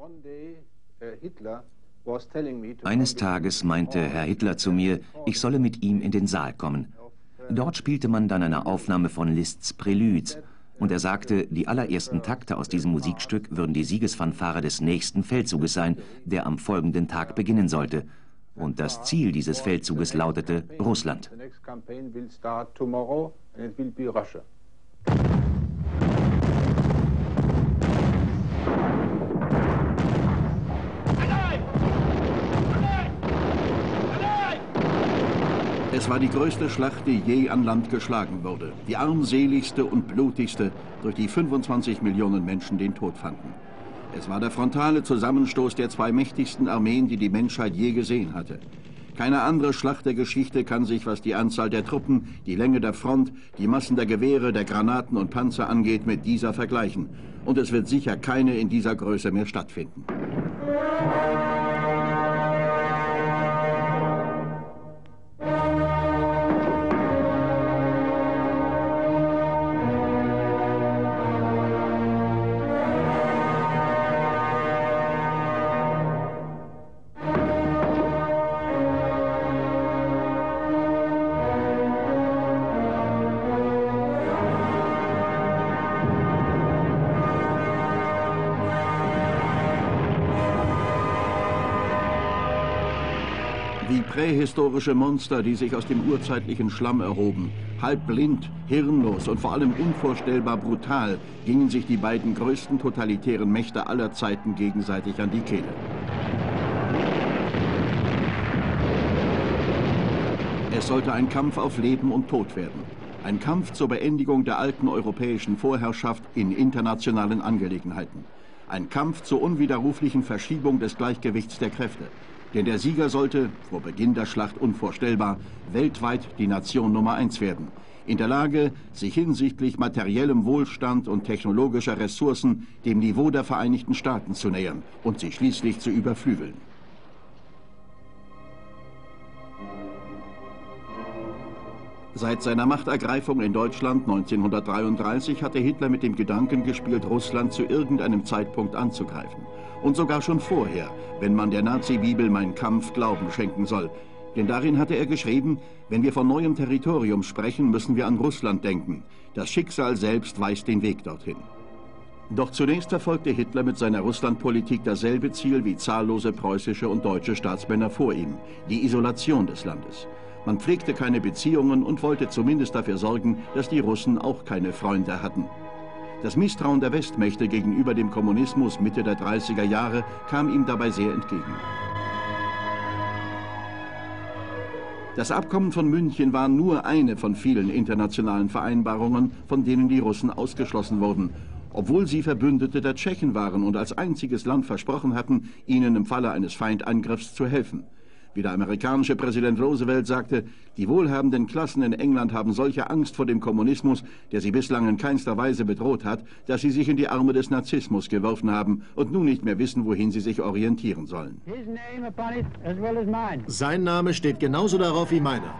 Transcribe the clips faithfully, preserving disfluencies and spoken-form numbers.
Eines Tages meinte Herr Hitler zu mir, ich solle mit ihm in den Saal kommen. Dort spielte man dann eine Aufnahme von Liszt's Preludes, und er sagte, die allerersten Takte aus diesem Musikstück würden die Siegesfanfare des nächsten Feldzuges sein, der am folgenden Tag beginnen sollte. Und das Ziel dieses Feldzuges lautete Russland. Es war die größte Schlacht, die je an Land geschlagen wurde. Die armseligste und blutigste, durch die fünfundzwanzig Millionen Menschen den Tod fanden. Es war der frontale Zusammenstoß der zwei mächtigsten Armeen, die die Menschheit je gesehen hatte. Keine andere Schlacht der Geschichte kann sich, was die Anzahl der Truppen, die Länge der Front, die Massen der Gewehre, der Granaten und Panzer angeht, mit dieser vergleichen. Und es wird sicher keine in dieser Größe mehr stattfinden. Wie prähistorische Monster, die sich aus dem urzeitlichen Schlamm erhoben. Halb blind, hirnlos und vor allem unvorstellbar brutal gingen sich die beiden größten totalitären Mächte aller Zeiten gegenseitig an die Kehle. Es sollte ein Kampf auf Leben und Tod werden. Ein Kampf zur Beendigung der alten europäischen Vorherrschaft in internationalen Angelegenheiten. Ein Kampf zur unwiderruflichen Verschiebung des Gleichgewichts der Kräfte. Denn der Sieger sollte, vor Beginn der Schlacht unvorstellbar, weltweit die Nation Nummer eins werden. In der Lage, sich hinsichtlich materiellem Wohlstand und technologischer Ressourcen dem Niveau der Vereinigten Staaten zu nähern und sie schließlich zu überflügeln. Seit seiner Machtergreifung in Deutschland neunzehnhundertdreiunddreißig hatte Hitler mit dem Gedanken gespielt, Russland zu irgendeinem Zeitpunkt anzugreifen. Und sogar schon vorher, wenn man der Nazi-Bibel Mein Kampf Glauben schenken soll. Denn darin hatte er geschrieben, wenn wir von neuem Territorium sprechen, müssen wir an Russland denken. Das Schicksal selbst weist den Weg dorthin. Doch zunächst verfolgte Hitler mit seiner Russlandpolitik dasselbe Ziel wie zahllose preußische und deutsche Staatsmänner vor ihm, die Isolation des Landes. Man pflegte keine Beziehungen und wollte zumindest dafür sorgen, dass die Russen auch keine Freunde hatten. Das Misstrauen der Westmächte gegenüber dem Kommunismus Mitte der dreißiger Jahre kam ihm dabei sehr entgegen. Das Abkommen von München war nur eine von vielen internationalen Vereinbarungen, von denen die Russen ausgeschlossen wurden, obwohl sie Verbündete der Tschechen waren und als einziges Land versprochen hatten, ihnen im Falle eines Feindangriffs zu helfen. Wie der amerikanische Präsident Roosevelt sagte, die wohlhabenden Klassen in England haben solche Angst vor dem Kommunismus, der sie bislang in keinster Weise bedroht hat, dass sie sich in die Arme des Nazismus geworfen haben und nun nicht mehr wissen, wohin sie sich orientieren sollen. Sein Name steht genauso darauf wie meiner.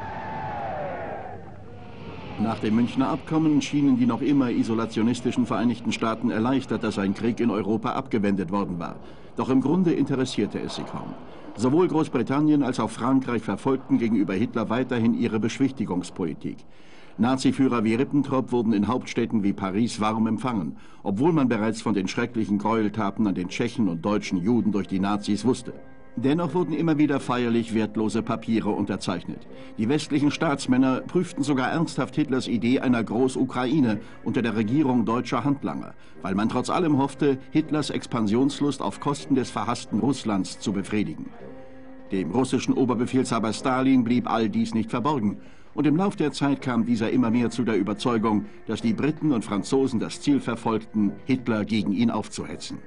Nach dem Münchner Abkommen schienen die noch immer isolationistischen Vereinigten Staaten erleichtert, dass ein Krieg in Europa abgewendet worden war. Doch im Grunde interessierte es sie kaum. Sowohl Großbritannien als auch Frankreich verfolgten gegenüber Hitler weiterhin ihre Beschwichtigungspolitik. Naziführer wie Ribbentrop wurden in Hauptstädten wie Paris warm empfangen, obwohl man bereits von den schrecklichen Gräueltaten an den Tschechen und deutschen Juden durch die Nazis wusste. Dennoch wurden immer wieder feierlich wertlose Papiere unterzeichnet. Die westlichen Staatsmänner prüften sogar ernsthaft Hitlers Idee einer Groß-Ukraine unter der Regierung deutscher Handlanger, weil man trotz allem hoffte, Hitlers Expansionslust auf Kosten des verhassten Russlands zu befriedigen. Dem russischen Oberbefehlshaber Stalin blieb all dies nicht verborgen. Und im Lauf der Zeit kam dieser immer mehr zu der Überzeugung, dass die Briten und Franzosen das Ziel verfolgten, Hitler gegen ihn aufzuhetzen.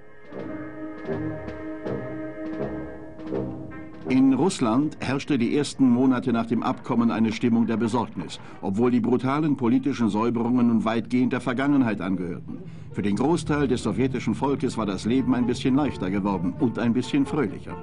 In Russland herrschte die ersten Monate nach dem Abkommen eine Stimmung der Besorgnis, obwohl die brutalen politischen Säuberungen nun weitgehend der Vergangenheit angehörten. Für den Großteil des sowjetischen Volkes war das Leben ein bisschen leichter geworden und ein bisschen fröhlicher.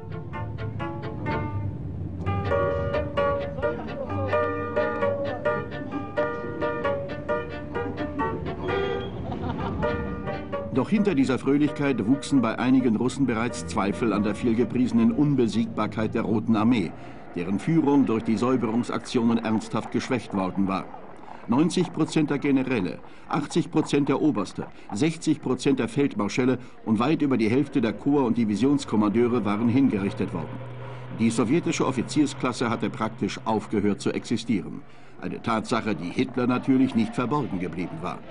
Doch hinter dieser Fröhlichkeit wuchsen bei einigen Russen bereits Zweifel an der vielgepriesenen Unbesiegbarkeit der Roten Armee, deren Führung durch die Säuberungsaktionen ernsthaft geschwächt worden war. neunzig Prozent der Generäle, achtzig Prozent der Oberste, sechzig Prozent der Feldmarschälle und weit über die Hälfte der Korps- und Divisionskommandeure waren hingerichtet worden. Die sowjetische Offiziersklasse hatte praktisch aufgehört zu existieren. Eine Tatsache, die Hitler natürlich nicht verborgen geblieben war.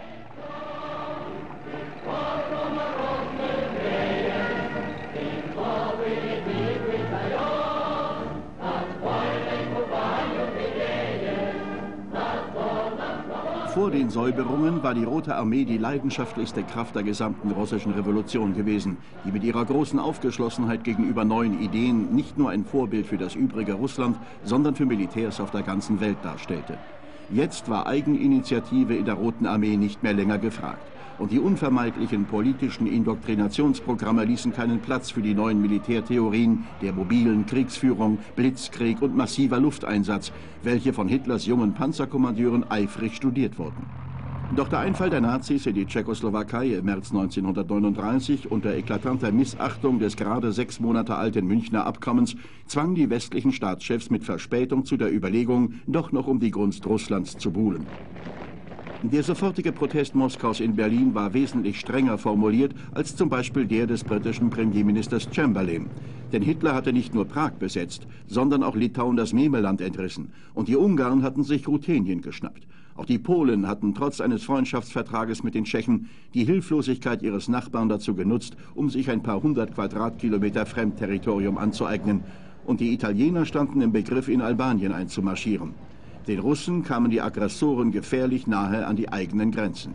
Vor den Säuberungen war die Rote Armee die leidenschaftlichste Kraft der gesamten russischen Revolution gewesen, die mit ihrer großen Aufgeschlossenheit gegenüber neuen Ideen nicht nur ein Vorbild für das übrige Russland, sondern für Militärs auf der ganzen Welt darstellte. Jetzt war Eigeninitiative in der Roten Armee nicht mehr länger gefragt. Und die unvermeidlichen politischen Indoktrinationsprogramme ließen keinen Platz für die neuen Militärtheorien der mobilen Kriegsführung, Blitzkrieg und massiver Lufteinsatz, welche von Hitlers jungen Panzerkommandeuren eifrig studiert wurden. Doch der Einfall der Nazis in die Tschechoslowakei im März neunzehnhundertneununddreißig unter eklatanter Missachtung des gerade sechs Monate alten Münchner Abkommens zwang die westlichen Staatschefs mit Verspätung zu der Überlegung, doch noch um die Gunst Russlands zu buhlen. Der sofortige Protest Moskaus in Berlin war wesentlich strenger formuliert als zum Beispiel der des britischen Premierministers Chamberlain. Denn Hitler hatte nicht nur Prag besetzt, sondern auch Litauen das Memeland entrissen. Und die Ungarn hatten sich Ruthenien geschnappt. Auch die Polen hatten trotz eines Freundschaftsvertrages mit den Tschechen die Hilflosigkeit ihres Nachbarn dazu genutzt, um sich ein paar hundert Quadratkilometer Fremdterritorium anzueignen. Und die Italiener standen im Begriff, in Albanien einzumarschieren. Den Russen kamen die Aggressoren gefährlich nahe an die eigenen Grenzen.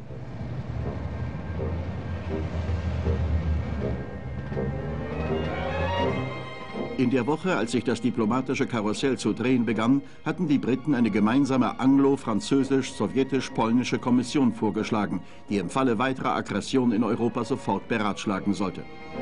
In der Woche, als sich das diplomatische Karussell zu drehen begann, hatten die Briten eine gemeinsame anglo-französisch-sowjetisch-polnische Kommission vorgeschlagen, die im Falle weiterer Aggression in Europa sofort beratschlagen sollte.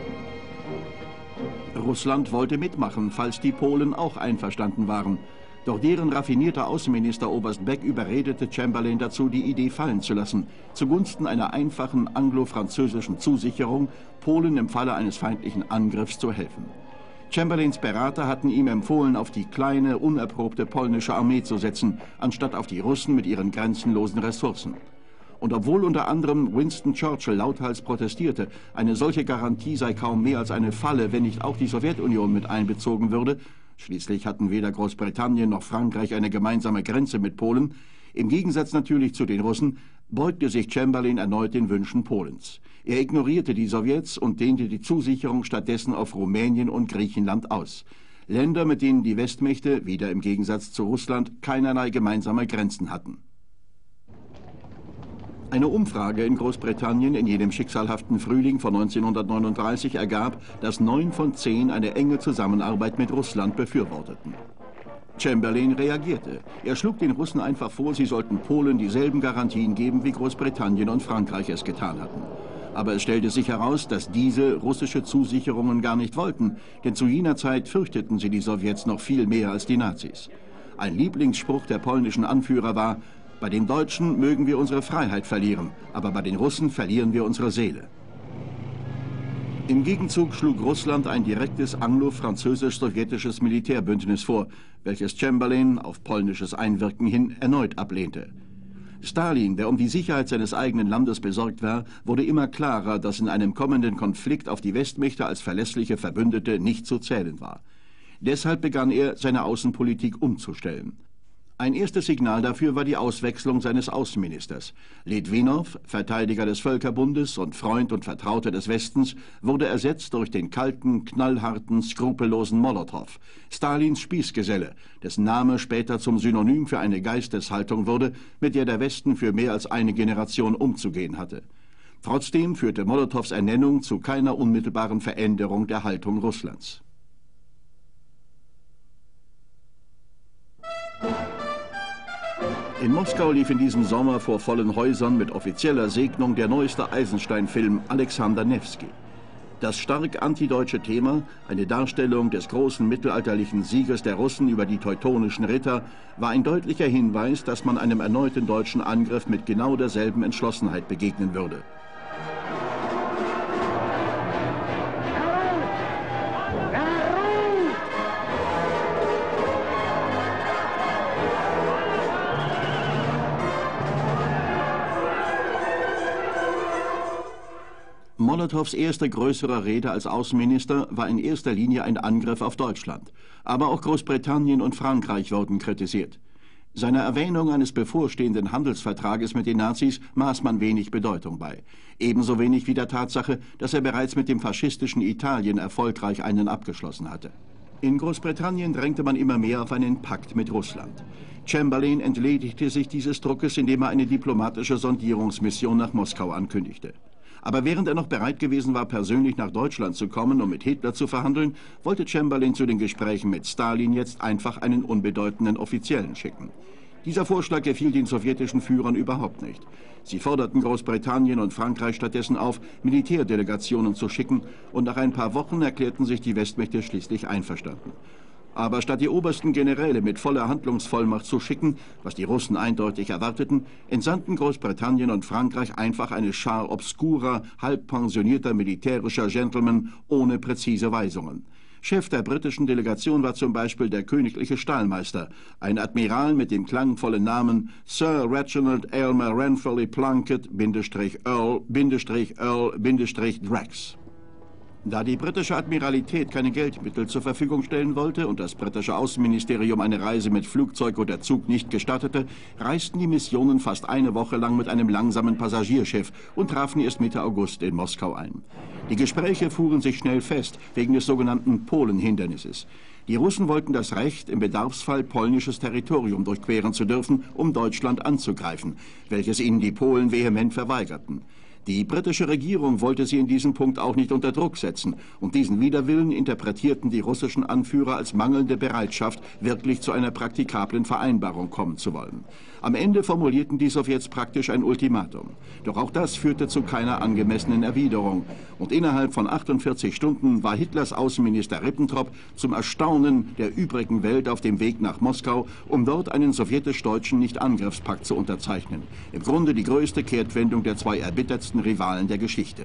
Russland wollte mitmachen, falls die Polen auch einverstanden waren. Doch deren raffinierter Außenminister Oberst Beck überredete Chamberlain dazu, die Idee fallen zu lassen, zugunsten einer einfachen anglo-französischen Zusicherung, Polen im Falle eines feindlichen Angriffs zu helfen. Chamberlains Berater hatten ihm empfohlen, auf die kleine, unerprobte polnische Armee zu setzen, anstatt auf die Russen mit ihren grenzenlosen Ressourcen. Und obwohl unter anderem Winston Churchill lauthals protestierte, eine solche Garantie sei kaum mehr als eine Falle, wenn nicht auch die Sowjetunion mit einbezogen würde, schließlich hatten weder Großbritannien noch Frankreich eine gemeinsame Grenze mit Polen, im Gegensatz natürlich zu den Russen, beugte sich Chamberlain erneut den Wünschen Polens. Er ignorierte die Sowjets und dehnte die Zusicherung stattdessen auf Rumänien und Griechenland aus. Länder, mit denen die Westmächte, wieder im Gegensatz zu Russland, keinerlei gemeinsame Grenzen hatten. Eine Umfrage in Großbritannien in jenem schicksalhaften Frühling von neunzehnhundertneununddreißig ergab, dass neun von zehn eine enge Zusammenarbeit mit Russland befürworteten. Chamberlain reagierte. Er schlug den Russen einfach vor, sie sollten Polen dieselben Garantien geben, wie Großbritannien und Frankreich es getan hatten. Aber es stellte sich heraus, dass diese russische Zusicherungen gar nicht wollten, denn zu jener Zeit fürchteten sie die Sowjets noch viel mehr als die Nazis. Ein Lieblingsspruch der polnischen Anführer war: Bei den Deutschen mögen wir unsere Freiheit verlieren, aber bei den Russen verlieren wir unsere Seele. Im Gegenzug schlug Russland ein direktes anglo-französisch-sowjetisches Militärbündnis vor, welches Chamberlain auf polnisches Einwirken hin erneut ablehnte. Stalin, der um die Sicherheit seines eigenen Landes besorgt war, wurde immer klarer, dass in einem kommenden Konflikt auf die Westmächte als verlässliche Verbündete nicht zu zählen war. Deshalb begann er, seine Außenpolitik umzustellen. Ein erstes Signal dafür war die Auswechslung seines Außenministers. Litwinow, Verteidiger des Völkerbundes und Freund und Vertrauter des Westens, wurde ersetzt durch den kalten, knallharten, skrupellosen Molotow, Stalins Spießgeselle, dessen Name später zum Synonym für eine Geisteshaltung wurde, mit der der Westen für mehr als eine Generation umzugehen hatte. Trotzdem führte Molotows Ernennung zu keiner unmittelbaren Veränderung der Haltung Russlands. In Moskau lief in diesem Sommer vor vollen Häusern mit offizieller Segnung der neueste Eisenstein-Film Alexander Newski. Das stark antideutsche Thema, eine Darstellung des großen mittelalterlichen Sieges der Russen über die teutonischen Ritter, war ein deutlicher Hinweis, dass man einem erneuten deutschen Angriff mit genau derselben Entschlossenheit begegnen würde. Molotows erste größere Rede als Außenminister war in erster Linie ein Angriff auf Deutschland. Aber auch Großbritannien und Frankreich wurden kritisiert. Seiner Erwähnung eines bevorstehenden Handelsvertrages mit den Nazis maß man wenig Bedeutung bei. Ebenso wenig wie der Tatsache, dass er bereits mit dem faschistischen Italien erfolgreich einen abgeschlossen hatte. In Großbritannien drängte man immer mehr auf einen Pakt mit Russland. Chamberlain entledigte sich dieses Druckes, indem er eine diplomatische Sondierungsmission nach Moskau ankündigte. Aber während er noch bereit gewesen war, persönlich nach Deutschland zu kommen, um mit Hitler zu verhandeln, wollte Chamberlain zu den Gesprächen mit Stalin jetzt einfach einen unbedeutenden Offiziellen schicken. Dieser Vorschlag gefiel den sowjetischen Führern überhaupt nicht. Sie forderten Großbritannien und Frankreich stattdessen auf, Militärdelegationen zu schicken, und nach ein paar Wochen erklärten sich die Westmächte schließlich einverstanden. Aber statt die obersten Generäle mit voller Handlungsvollmacht zu schicken, was die Russen eindeutig erwarteten, entsandten Großbritannien und Frankreich einfach eine Schar obskurer, halb pensionierter militärischer Gentlemen ohne präzise Weisungen. Chef der britischen Delegation war zum Beispiel der königliche Stahlmeister, ein Admiral mit dem klangvollen Namen Sir Reginald Aylmer Ranfurly Plunkett, Earl, Earl, Drax. Da die britische Admiralität keine Geldmittel zur Verfügung stellen wollte und das britische Außenministerium eine Reise mit Flugzeug oder Zug nicht gestattete, reisten die Missionen fast eine Woche lang mit einem langsamen Passagierschiff und trafen erst Mitte August in Moskau ein. Die Gespräche fuhren sich schnell fest, wegen des sogenannten Polenhindernisses. Die Russen wollten das Recht, im Bedarfsfall polnisches Territorium durchqueren zu dürfen, um Deutschland anzugreifen, welches ihnen die Polen vehement verweigerten. Die britische Regierung wollte sie in diesem Punkt auch nicht unter Druck setzen, und diesen Widerwillen interpretierten die russischen Anführer als mangelnde Bereitschaft, wirklich zu einer praktikablen Vereinbarung kommen zu wollen. Am Ende formulierten die Sowjets praktisch ein Ultimatum. Doch auch das führte zu keiner angemessenen Erwiderung. Und innerhalb von achtundvierzig Stunden war Hitlers Außenminister Ribbentrop zum Erstaunen der übrigen Welt auf dem Weg nach Moskau, um dort einen sowjetisch-deutschen Nicht-Angriffspakt zu unterzeichnen. Im Grunde die größte Kehrtwendung der zwei erbittertsten Rivalen der Geschichte.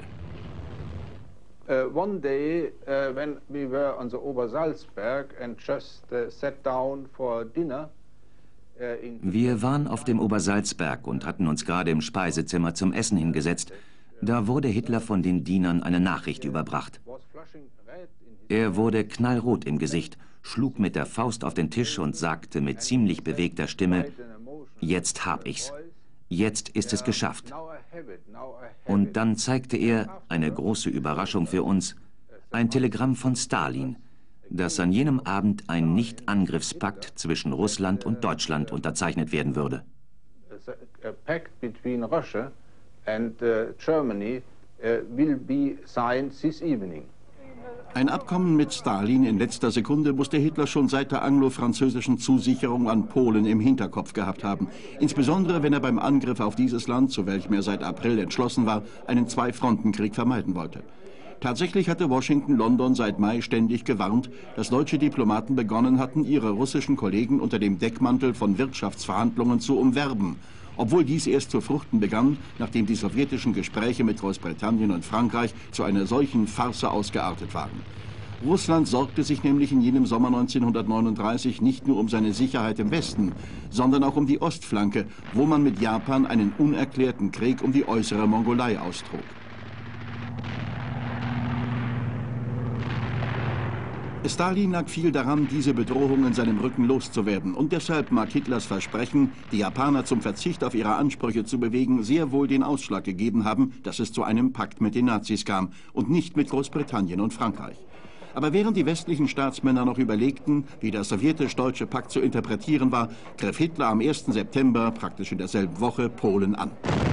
Uh, one day, uh, when we were on the Obersalzberg and just uh, sat down for dinner, uh, in Wir waren auf dem Obersalzberg und hatten uns gerade im Speisezimmer zum Essen hingesetzt. Da wurde Hitler von den Dienern eine Nachricht überbracht. Er wurde knallrot im Gesicht, schlug mit der Faust auf den Tisch und sagte mit ziemlich bewegter Stimme: „Jetzt hab ich's. Jetzt ist es geschafft." Und dann zeigte er, eine große Überraschung für uns, ein Telegramm von Stalin, dass an jenem Abend ein Nicht-Angriffspakt zwischen Russland und Deutschland unterzeichnet werden würde. Ein Abkommen mit Stalin in letzter Sekunde musste Hitler schon seit der anglo-französischen Zusicherung an Polen im Hinterkopf gehabt haben. Insbesondere, wenn er beim Angriff auf dieses Land, zu welchem er seit April entschlossen war, einen Zwei-Fronten-Krieg vermeiden wollte. Tatsächlich hatte Washington London seit Mai ständig gewarnt, dass deutsche Diplomaten begonnen hatten, ihre russischen Kollegen unter dem Deckmantel von Wirtschaftsverhandlungen zu umwerben. Obwohl dies erst zu fruchten begann, nachdem die sowjetischen Gespräche mit Großbritannien und Frankreich zu einer solchen Farce ausgeartet waren. Russland sorgte sich nämlich in jenem Sommer neunzehnhundertneununddreißig nicht nur um seine Sicherheit im Westen, sondern auch um die Ostflanke, wo man mit Japan einen unerklärten Krieg um die äußere Mongolei austrug. Stalin lag viel daran, diese Bedrohung in seinem Rücken loszuwerden, und deshalb mag Hitlers Versprechen, die Japaner zum Verzicht auf ihre Ansprüche zu bewegen, sehr wohl den Ausschlag gegeben haben, dass es zu einem Pakt mit den Nazis kam und nicht mit Großbritannien und Frankreich. Aber während die westlichen Staatsmänner noch überlegten, wie der sowjetisch-deutsche Pakt zu interpretieren war, griff Hitler am ersten September, praktisch in derselben Woche, Polen an.